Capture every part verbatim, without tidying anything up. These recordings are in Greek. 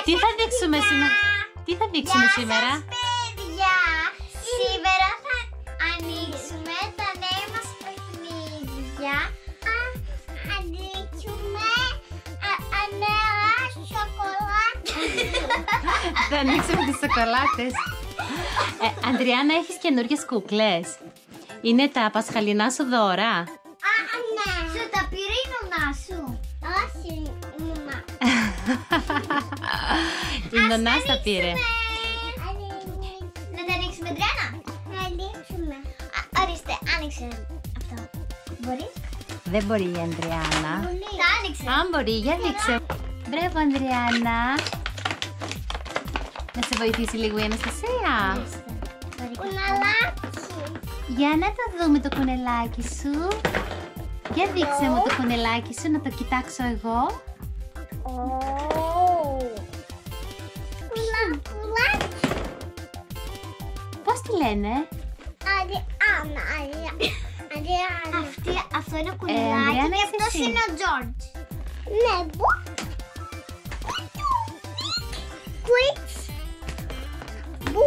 Τι θα δείξουμε σήμερα? Τι θα δείξουμε σήμερα? Παιδιά, σήμερα θα ανοίξουμε τα νέα μας παιχνίδια. Θα ανοίξουμε νέα σοκολάτες. Θα ανοίξουμε τις σοκολάτες. ε, Αντριάννα, έχεις καινούργιες κούκλες? Είναι τα πασχαλινά σου δώρα? Α, ναι. Σου τα πήρε η νονά σου? Όχι, η μαμά. Η νονά τα πήρε. Να τα ανοίξουμε, Αντριάννα? Να ανοίξουμε. Ορίστε, άνοιξε αυτό. Μπορείς? Δεν μπορεί η Αντριάννα. Τα άνοιξε. Αν μπορεί, για δείξε. Μπράβο, Αντριάννα. Να σε βοηθήσει λίγο η Αναστασία. Κουνελάκι. Για να το δούμε το κουνελάκι σου. Για δείξε μου το κουνελάκι σου, να το κοιτάξω εγώ. Κουνελάκι. Πώς τη λένε? Αντριάννα. Αυτό είναι ο κουνελάκι Αντριάννα, και είσαι αυτός εσύ. είναι ο Τζόρτζ. Ναι, μπου. Κουίτς. Μπου.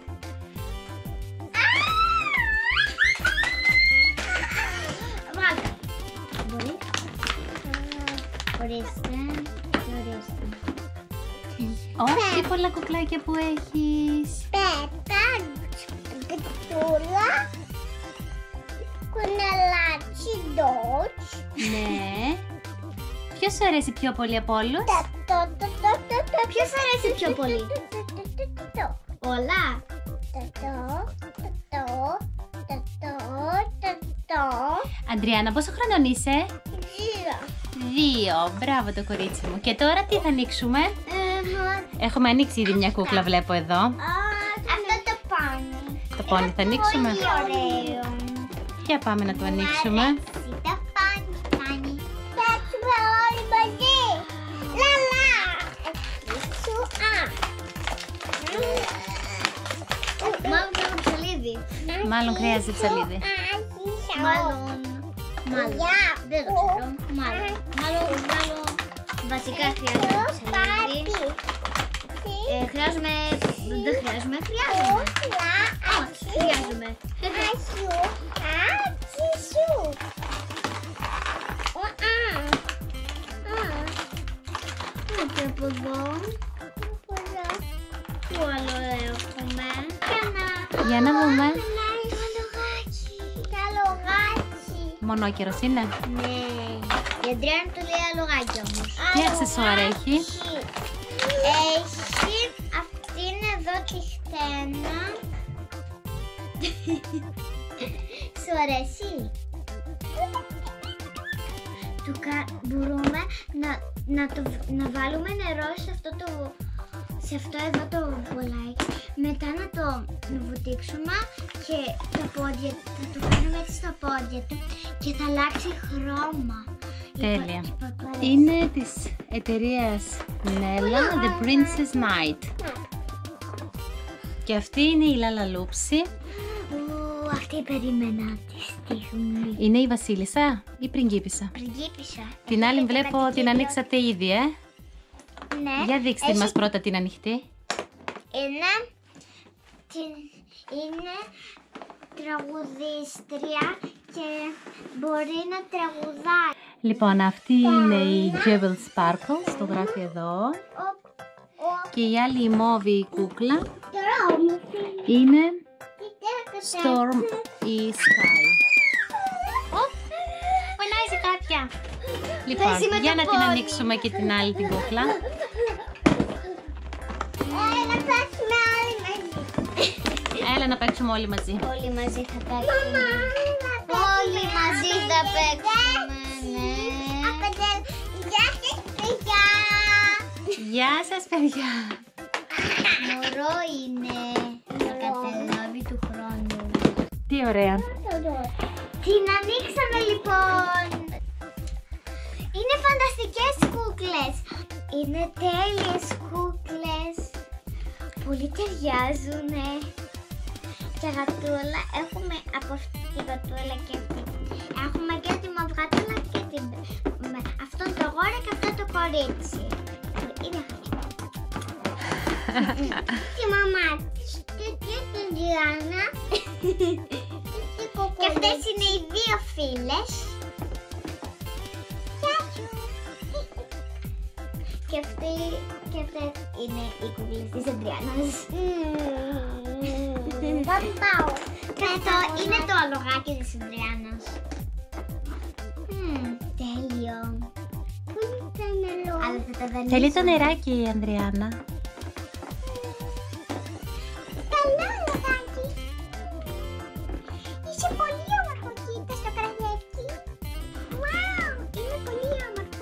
Βγάλτε. Μπορεί. Ορίστε. Ορίστε. Ω, τι πολλά κουκλάκια που έχεις. Πέτα, γκτούλα, κουνελάκι, ντότς. Ναι. Ποιος σου αρέσει πιο πολύ από όλους? Ποιος αρέσει πιο πολύ? Όλα. Αντριάννα, πόσο χρονών είσαι? Δύο. Μπράβο το κορίτσι μου. Και τώρα τι θα ανοίξουμε? Έχουμε ανοίξει ήδη μια κούκλα, βλέπω εδώ. Αυτό το πάνι. Το πόνι θα ανοίξουμε. Πολύ ωραίο. Για πάμε να το ανοίξουμε. Το πάνι, πάνι. Παίξουμε όλοι μαζί. Λαλά. Σου α. Μάλλον θέλω ψαλίδι. Μάλλον χρειάζεται ψαλίδι. Μάλλον. Μάλλον. Δεν το ξέρω. Μάλλον. Μάλλον. Μάλλον. Βασικά χρειάζομαι ψαλίδι. Ε, χρειάζομαι. Δεν χρειάζομαι. Χρειάζομαι. Όχι, χρειάζομαι. Και από εδώ. Τι άλλο έχουμε? Για να δούμε. Τα λογάκι. Μονόκερος είναι. Ναι. Η Αντριάννα του λέει αλογάκι όμως. Τι αξεσουάρ έχει? Έχει αυτήν εδώ τη στένα. Σου αρέσει? Του κα... Μπορούμε να, να, το, να βάλουμε νερό σε αυτό το... σε αυτό εδώ το μπολάκι, μετά να το βουτήξουμε και τα πόδια, θα το κάνουμε έτσι στα πόδια του και θα αλλάξει χρώμα. Τέλεια. Είναι της εταιρείας Nella, The Princess Knight. Και αυτή είναι η Λαλαλούψη. Ου, αυτή περίμενα τη στιγμή. Είναι η βασίλισσα ή η πριγκίπισσα? Πριγκίπισσα. Την άλλη βλέπω την ανοίξατε ήδη, ε. Ναι. Για δείξτε Έχει... μας πρώτα την ανοιχτή. Είναι, την, είναι τραγουδίστρια και μπορεί να τραγουδάει. Λοιπόν, αυτή είναι η Jewel Sparkles, το γράφει εδώ. Και η άλλη η μόβη κούκλα είναι Storm ή Sky. Φωνάζει κάποια. Λοιπόν, για να την ανοίξουμε και την άλλη την κούκλα. Έλα να παίξουμε όλοι μαζί. Έλα να παίξουμε όλοι μαζί. Όλοι μαζί θα παίξουμε. Όλοι μαζί θα παίξουμε. Γεια σας παιδιά. Γεια σας παιδιά. Μωρό είναι. Θα καταλάβει του χρόνου. Τι ωραία. Την ανοίξαμε λοιπόν. Είναι φανταστικές κούκλες. Είναι τέλειες κούκλες. Πολύ ταιριάζουνε. Και γατούλα. Έχουμε από αυτή τη γατούλα και αυτή. Έχουμε και τη μαυγατούλα και την... με αυτόν το γόρο και αυτό το κορίτσι. Είναι Τη μαμά της, την Αντριάννα. Και αυτές είναι οι δύο φίλες. Και αυτή και αυτές είναι οι κουκλές της Αντριάννας. Αυτό είναι το αλογάκι της Αντριάννας. Τέλειο. Πού είναι το νερό? Αλλά θα τα δανείσω. Θέλει το νεράκι η Ανδριάννα. Καλό αλογάκι. Είσαι πολύ όμορφο, κοίτα στο κρασάκι. Wow, είναι πολύ όμορφο.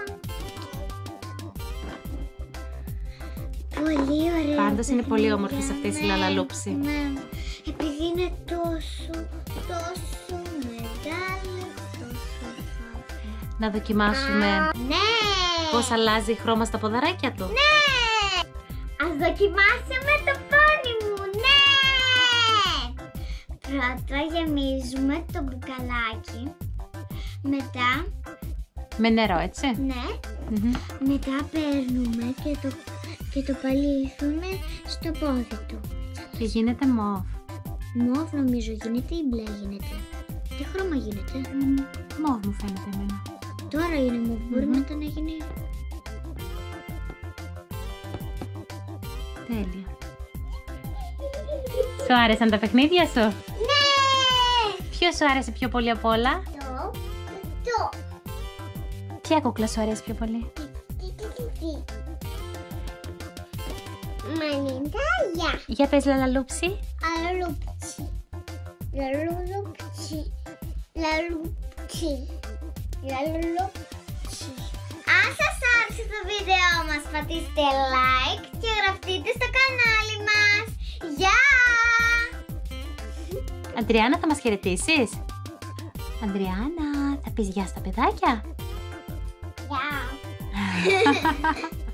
Πολύ ωραία. Πάντως είναι πολύ όμορφη σε αυτές οι λαλαλούψη. Ναι, επειδή είναι τόσο, τόσο μεγάλη, τόσο φάβη. Να δοκιμάσουμε Ναι! πώς αλλάζει χρώμα στα ποδαράκια του. Ναι! Ας δοκιμάσουμε το πόνι μου, ναι! Πρώτα γεμίζουμε το μπουκαλάκι. Μετά, Με νερό, έτσι. ναι, Μμμ. μετά παίρνουμε και το, και το παλίθουμε στο πόδι του. Και γίνεται μοβ. Μοβ νομίζω γίνεται ή μπλε γίνεται? Τι χρώμα γίνεται? Μοβ μου φαίνεται εμένα. Τώρα είναι μοβ, μπορεί Μμμ. μετά να γίνει... Τέλεια. Σου άρεσαν τα παιχνίδια σου? Ναι! Ποιο σου άρεσε πιο πολύ απ' όλα? Το, το, Ποια κούκλα σου αρέσει πιο πολύ? τι, τι, τι, τι. Μανιτάγια. Για πες λαλαλούψη. Αλούπτσι. Λαλούπτσι. Λαλούπτσι. Λαλούπτσι. Αν σας άρεσε το βίντεο μας, πατήστε like και γραφτείτε στο κανάλι μας. Γεια! Αντριάννα, θα μας χαιρετήσεις? Αντριάννα, θα πεις γεια στα παιδάκια? Γεια!